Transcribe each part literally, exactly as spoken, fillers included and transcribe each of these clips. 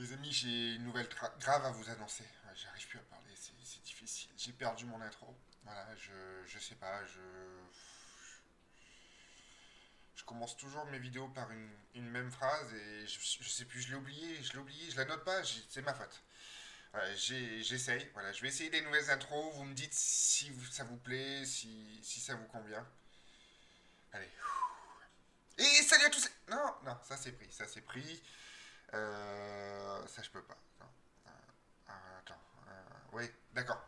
Les amis, j'ai une nouvelle grave à vous annoncer. Ouais, j'arrive plus à parler, c'est difficile. J'ai perdu mon intro. Voilà, je, je sais pas, je... Je commence toujours mes vidéos par une, une même phrase et je, je sais plus, je l'ai oublié, je l'ai oublié, je la note pas, c'est ma faute. Voilà, j'essaye, voilà, je vais essayer des nouvelles intros, vous me dites si vous, ça vous plaît, si, si ça vous convient. Allez. Et salut à tous. Non, non, ça c'est pris, ça c'est pris. Euh, ça je peux pas. Non. Euh, attends. Euh, oui, d'accord.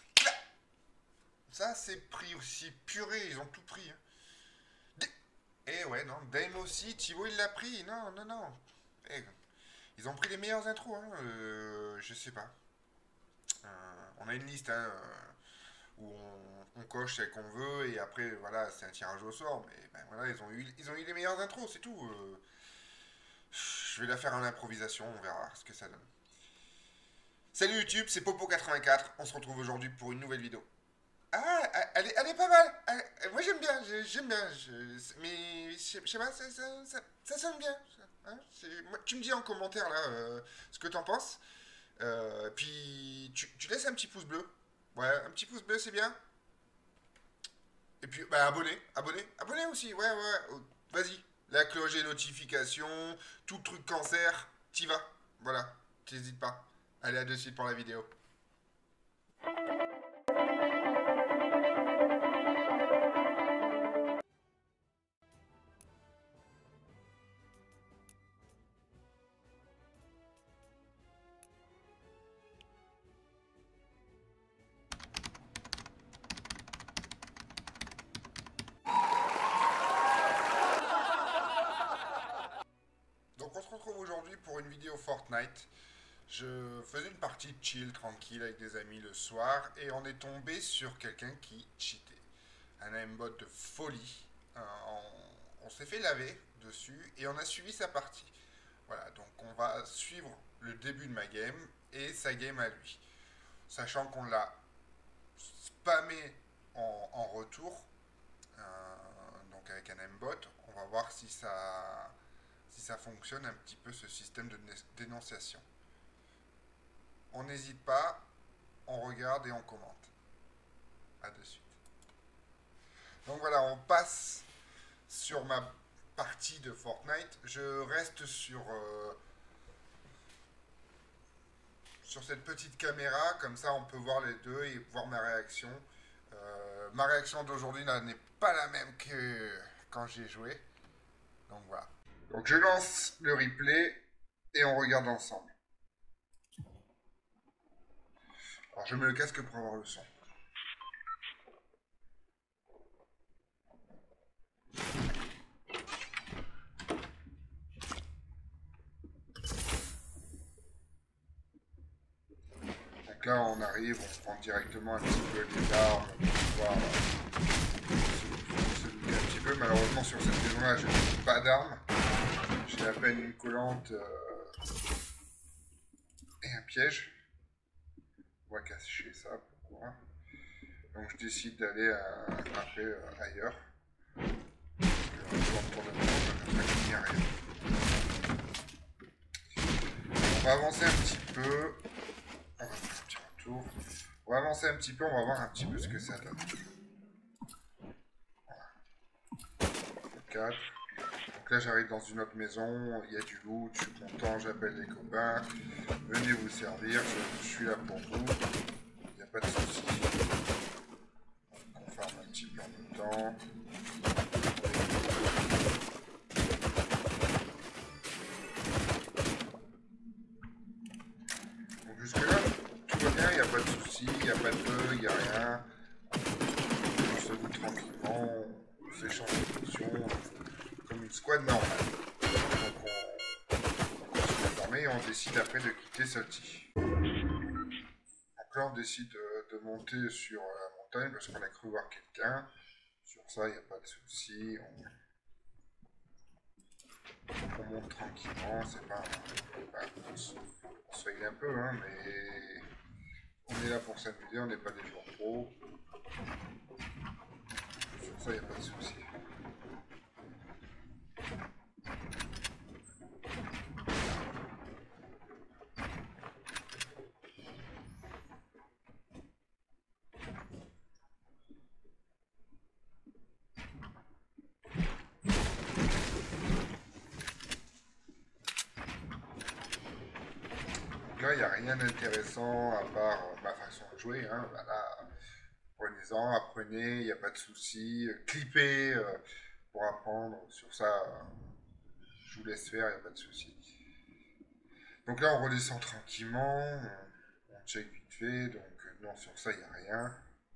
Ça c'est pris aussi. Purée, ils ont tout pris. Hein. Eh ouais, non. Dame aussi, Thibaut il l'a pris. Non, non, non. Eh, ils ont pris les meilleures intros. Hein. Euh, je sais pas. Euh, on a une liste hein, où on, on coche celle qu'on veut et après voilà c'est un tirage au sort. Mais ben, voilà ils ont eu ils ont eu les meilleures intros, c'est tout. Euh, je vais la faire en improvisation, on verra ce que ça donne. Salut YouTube, c'est Popo quatre-vingt-quatre. On se retrouve aujourd'hui pour une nouvelle vidéo. Ah, elle est, elle est pas mal. Elle, moi j'aime bien, j'aime bien. Je, mais je sais pas, ça, ça, ça, ça sonne bien. Hein, moi, tu me dis en commentaire là euh, ce que t'en penses. Euh, puis tu, tu laisses un petit pouce bleu. Ouais, un petit pouce bleu c'est bien. Et puis bah abonné, abonné, abonné aussi. Ouais, ouais. Oh, vas-y. La cloche et notifications, tout le truc cancer, t'y vas. Voilà, t'hésites pas. Allez à de suite pour la vidéo. Donc on se retrouve aujourd'hui pour une vidéo Fortnite. Je faisais une partie de chill, tranquille, avec des amis le soir, et on est tombé sur quelqu'un qui cheatait. Un aimbot de folie. Euh, on on s'est fait laver dessus, et on a suivi sa partie. Voilà, donc on va suivre le début de ma game, et sa game à lui. Sachant qu'on l'a spammé en, en retour, euh, donc avec un aimbot, on va voir si ça, si ça fonctionne un petit peu ce système de dénonciation. On n'hésite pas, on regarde et on commente. A de suite. Donc voilà, on passe sur ma partie de Fortnite. Je reste sur, euh, sur cette petite caméra, comme ça on peut voir les deux et voir ma réaction. Euh, ma réaction d'aujourd'hui n'est pas la même que quand j'ai joué. Donc voilà. Donc je lance le replay et on regarde ensemble. Alors je mets le casque pour avoir le son. Donc là on arrive, on prend directement un petit peu les armes pour pouvoir se douter un petit peu. Malheureusement sur cette maison là je n'ai pas d'armes. J'ai à peine une collante euh, et un piège. On va cacher ça, pourquoi. Donc je décide d'aller euh, après euh, ailleurs. Parce que euh, pour le moment, je ne sais rien. On va avancer un petit peu. On va faire un petit retour. On va avancer un petit peu, on va voir un petit peu ce que ça donne. Voilà. quatre. Donc là j'arrive dans une autre maison, il y a du loot, je suis content, j'appelle les copains. Venez vous servir, je, je suis là pour vous. Il n'y a pas de souci. On farme un petit peu en même temps. Donc jusque là, tout va bien, il n'y a pas de souci, il n'y a pas de bug, il n'y a rien. On se loot tranquillement, on s'échange des potions, comme une squad normale. Donc on, on se met et on décide après de quitter Salty. Donc là on décide de, de monter sur la montagne parce qu'on a cru voir quelqu'un. Sur ça, il n'y a pas de souci. On... on monte tranquillement, c'est pas... Bah, on, se, on se faille un peu, hein, mais... on est là pour s'amuser, on n'est pas des joueurs pro. Sur ça, il n'y a pas de souci. Donc là, il n'y a rien d'intéressant à part euh, ma façon de jouer. Hein. Voilà. Prenez-en, apprenez, il n'y a pas de souci. Clippez euh, pour apprendre. Sur ça, euh, je vous laisse faire, il n'y a pas de souci. Donc là, on redescend tranquillement. On, on check vite fait. Donc euh, non, sur ça, il n'y a rien.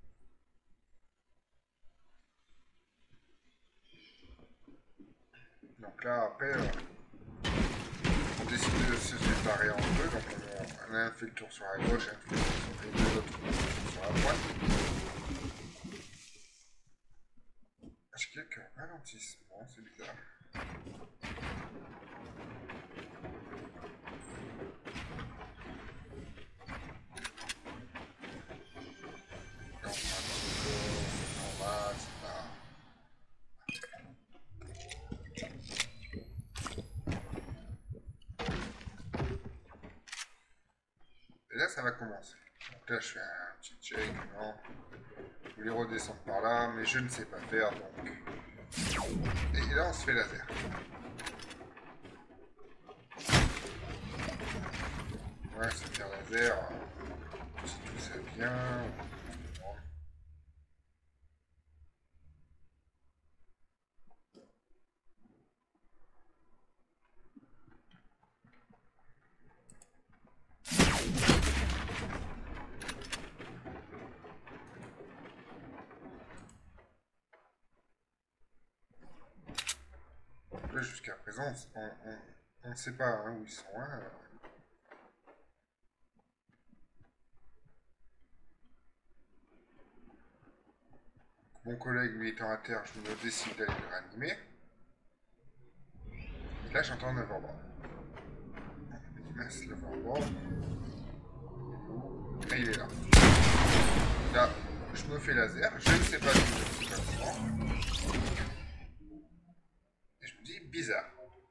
Donc là, après, euh, on décide de se séparer en deux. Donc on, on a un fait le tour sur la gauche, un fait le tour sur les deux autres sur la droite. J'ai quelques ralentissements, c'est bizarre. Et on prend un petit peu, on va, et cetera. Et là, ça va commencer. Donc là, je fais un petit check, non. Je voulais redescendre par là, mais je ne sais pas faire, donc... Et là, on se fait laser. Ouais, se faire laser, si tout ça vient... Là, jusqu'à présent, on ne sait pas hein, où ils sont. Hein. Mon collègue, lui, étant à terre, je me décide d'aller le réanimer. Et là, j'entends un overboard. Mince, l'overboard. Et il est là. Là, je me fais laser. Je ne sais pas d'où je sais pas comment. Et je me dis, bizarre.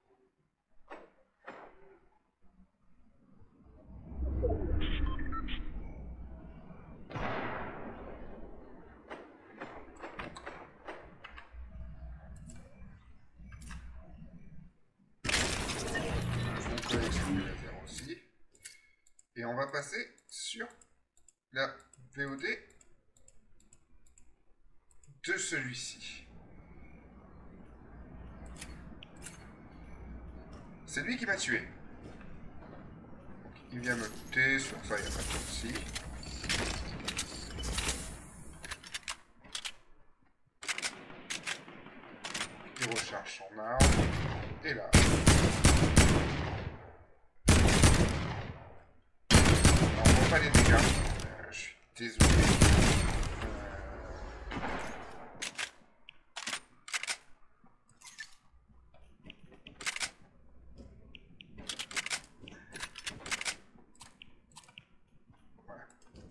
Aussi. Et on va passer sur la V O D de celui-ci. C'est lui qui m'a tué. Donc, il vient me looter, sur ça il n'y a pas de souci. Il recharge son arme. Et là. Alors, on voit pas les dégâts. Euh, je suis désolé. Euh... Voilà.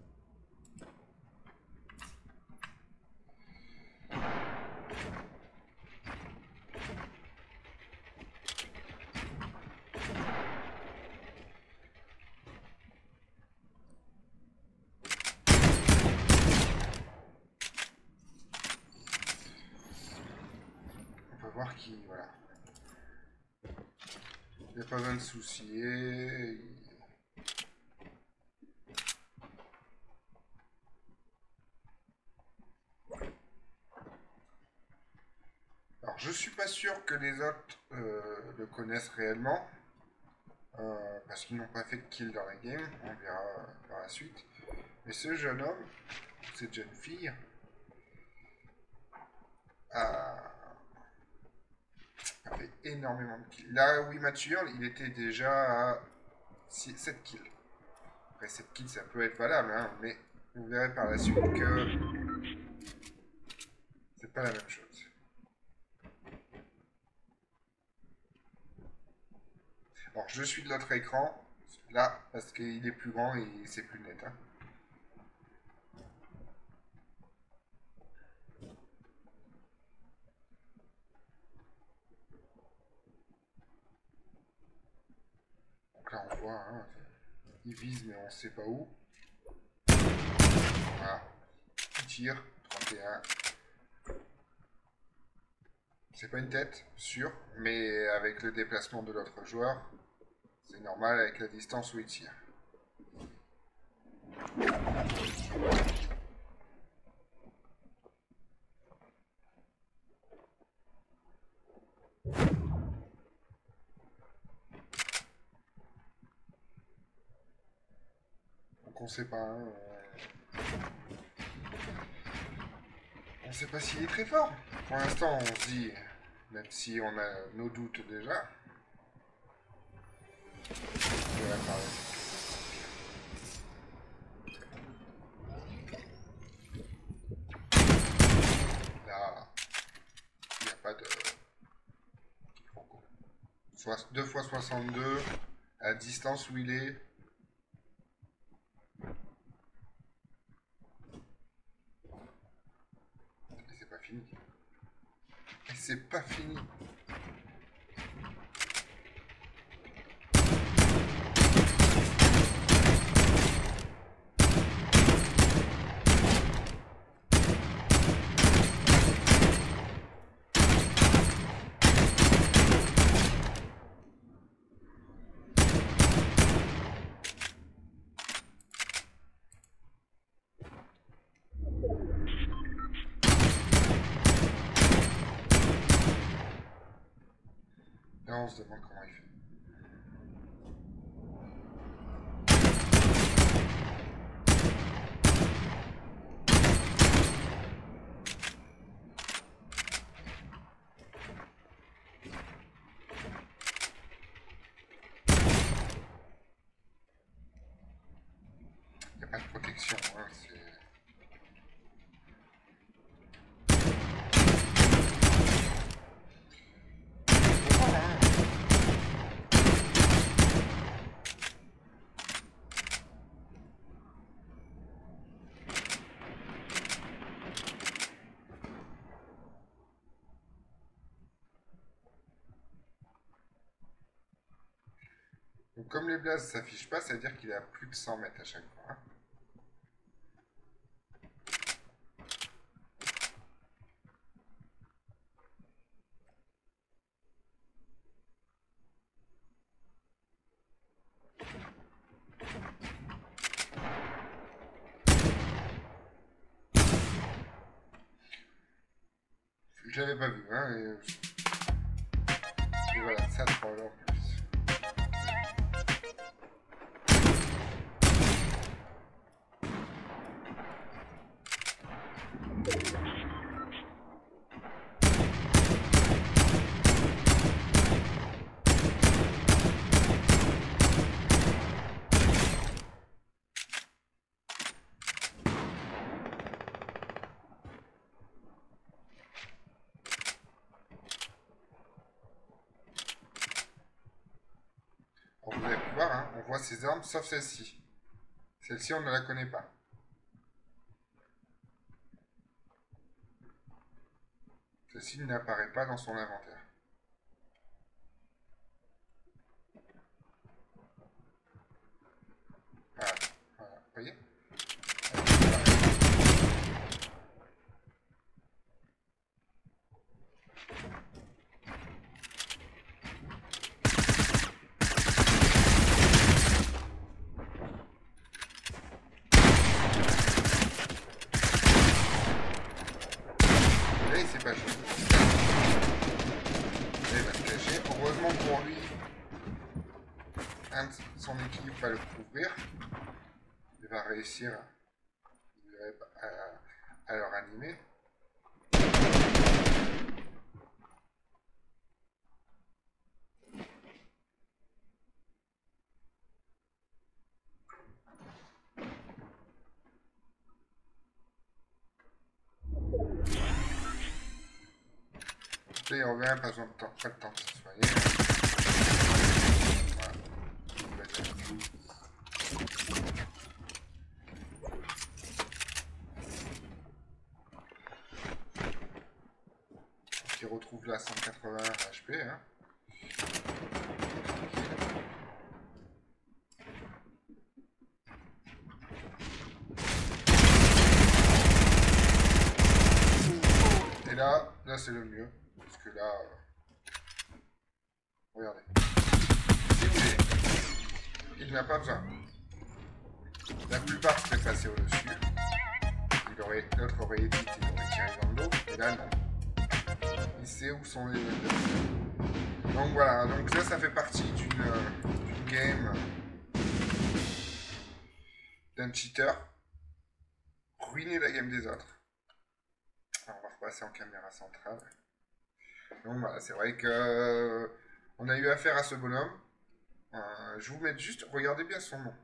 On va voir qui... Voilà. Il n'y a pas besoin de soucier. Alors, je suis pas sûr que les autres euh, le connaissent réellement. Euh, parce qu'ils n'ont pas fait de kill dans la game. On verra euh, par la suite. Mais ce jeune homme, cette jeune fille, a, a fait énormément de kills. Là où il m'a tué, il était déjà à six, sept kills. Après, sept kills, ça peut être valable, hein, mais vous verrez par la suite que c'est pas la même chose. Alors, je suis de l'autre écran, là, parce qu'il est plus grand et c'est plus net. Hein. Donc là, on voit, hein, il vise, mais on sait pas où. Voilà. Il tire, trente et un. C'est pas une tête, sûr, mais avec le déplacement de l'autre joueur, c'est normal avec la distance où il tire. Donc on sait pas. Hein, euh... On sait pas s'il est très fort. Pour l'instant, on se dit, même si on a nos doutes déjà. Je vais parler. Là, il n'y a pas de... Soit deux fois soixante-deux, à distance où il est. Et c'est pas fini. Et c'est pas fini. Là, on se demande comment il fait. Il n'y a pas de protection, hein, c'est... Donc, comme les blazes ne s'affichent pas, ça veut dire qu'il est à plus de cent mètres à chaque fois. Hein. J'avais pas vu, hein, et... et voilà, ça trois heures en plus. Vous allez pouvoir, hein, on voit ces armes sauf celle-ci. Celle-ci, on ne la connaît pas. Celle-ci n'apparaît pas dans son inventaire. Voilà, voilà. Vous voyez ? Et c'est pas fini. Il va se cacher. Heureusement pour lui, un de son équipe va le couvrir. Il va réussir à, à, à le ranimer. Là, il revient, pas besoin de temps, pas de temps de se soigner. Voilà. Il va dire tout. Donc, il retrouve là cent quatre-vingts H P. Hein. Et là, là c'est le mieux. Parce que là... Euh... Regardez. Si vous voulez, il n'a pas besoin. La plupart seraient passés au-dessus. Il aurait, l'autre aurait évité, il aurait tiré dans le dos. Et là, non. Il sait où sont les levels. Donc voilà, donc ça, ça fait partie d'une euh, game d'un cheater. Ruiner la game des autres. Alors, on va repasser en caméra centrale. Donc voilà, c'est vrai que euh, on a eu affaire à ce bonhomme. Euh, je vous mets juste, regardez bien son nom.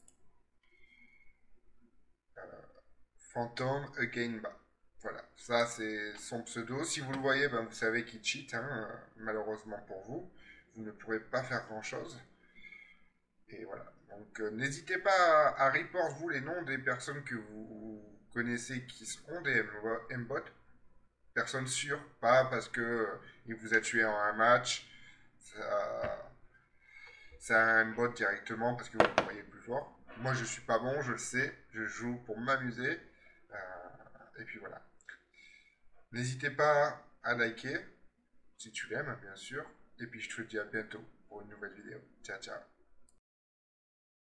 Euh, Phantom Again Bas. Voilà, ça c'est son pseudo. Si vous le voyez, ben, vous savez qu'il cheat, hein, euh, malheureusement pour vous. Vous ne pourrez pas faire grand chose. Et voilà. Donc euh, n'hésitez pas à, à report vous les noms des personnes que vous connaissez qui ont des M-bots. Personne sûre, pas parce que euh, il vous a tué en un match. Ça, c'est un bot directement parce que vous le croyez plus fort. Moi je suis pas bon, je le sais. Je joue pour m'amuser. Euh, et puis voilà. N'hésitez pas à liker si tu l'aimes, bien sûr. Et puis je te dis à bientôt pour une nouvelle vidéo. Ciao, ciao.